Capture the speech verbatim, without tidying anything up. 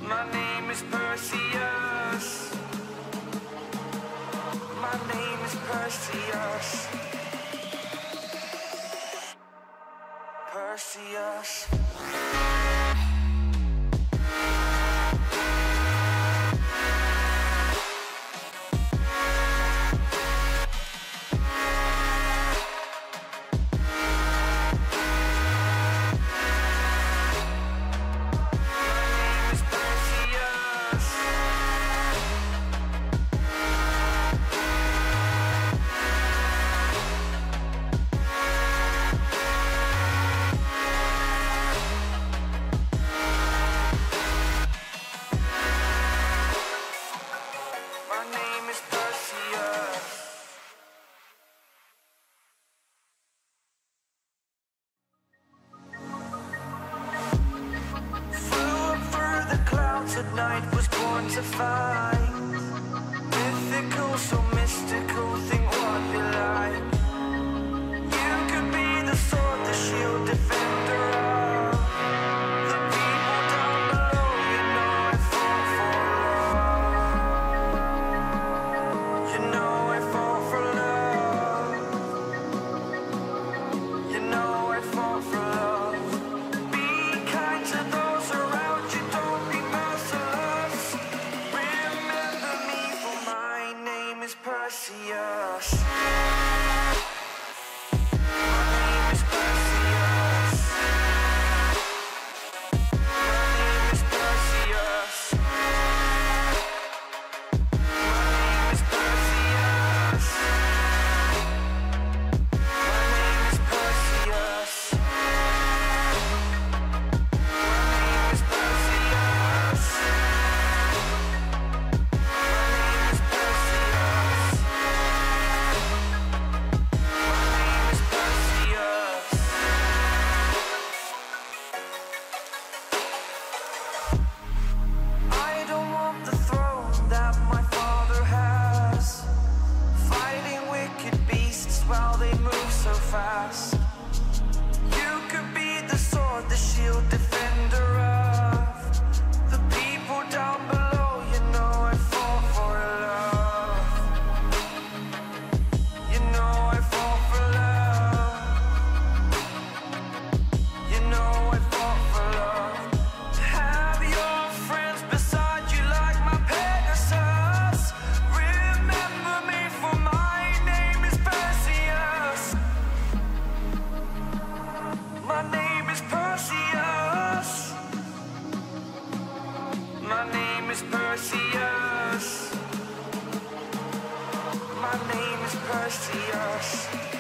My name is Perseus. My name is Perseus. Perseus. At night was born to fight. Mythical, so mystical, think what you like. You could be the sword, the shield, defender of the people down below. You know I fall for love. You know I fall for love. You know I fall for love. Be kind to those around you, don't be Perseus. Fast. You could be the sword, the shield, defender of the people down below. You know I fall for love. You know I fall for love. You know I fall for love. Have your friends beside you like my Pegasus. Remember me, for my name is Perseus. My name is Perseus. My name is Perseus. My name is Perseus.